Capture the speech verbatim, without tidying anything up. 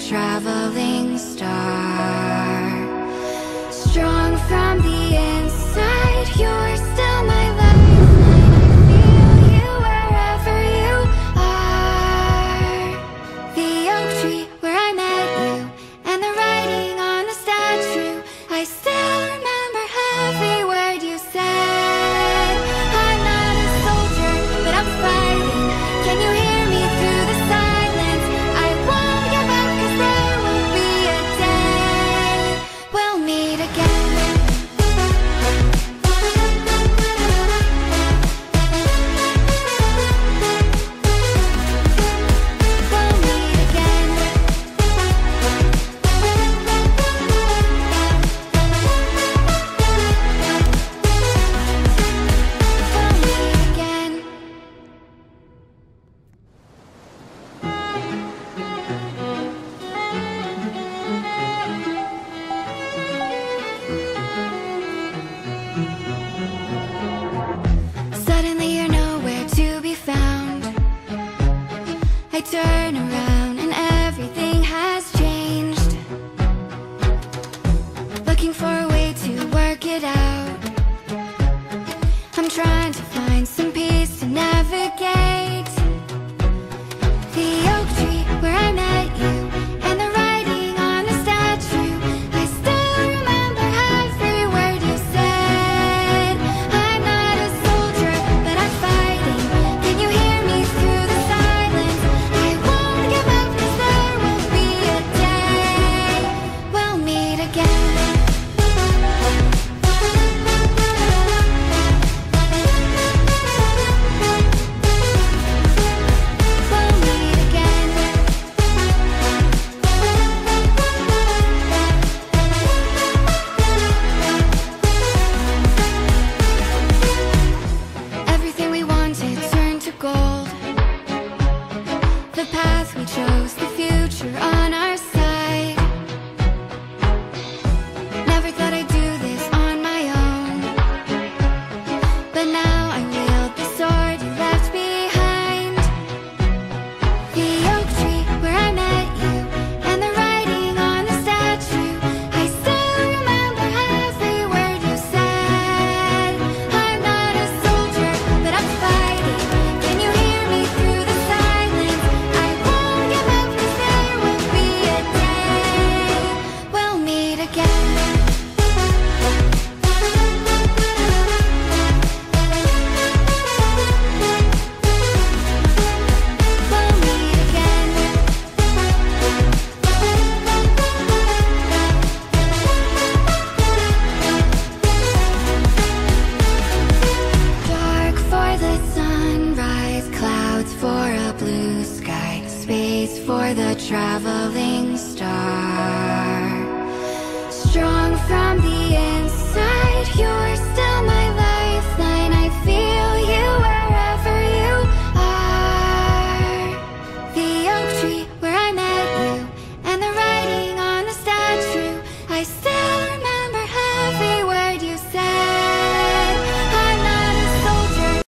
traveling star. Strong from the inside, you're still my lifeline. I feel you wherever you are. The oak tree where I met you, and the writing on the statue, I still remember every word you said. I'm not a soldier, but I'm fighting. Can you hear me through the silence? I won't give up, 'cause there will be a day we'll meet again. Suddenly you're nowhere to be found. I turn around and everything has changed. Looking for a way to work it out. I'm trying to find some peace to navigate. The oak tree where I met you, and the writing on the statue, I still remember every word you said. I'm not a soldier, but I'm fighting. Can you hear me through the silence? I won't give up, 'cause there will be a day we'll meet again. We'll meet again. Everything we wanted turned to gold. The path we chose, the future on our side. Never thought I'd do this on my own, but now I wield the sword you left behind. The oak tree where I met you, and the writing on the statue, I still remember every word you said. I'm not a soldier, but I'm fighting. Can you hear me through the silence? I won't give up, 'cause there will be a day we'll meet again. We'll meet again. Dark for the sunrise, clouds for a blue sky, space for the traveling star. Strong from the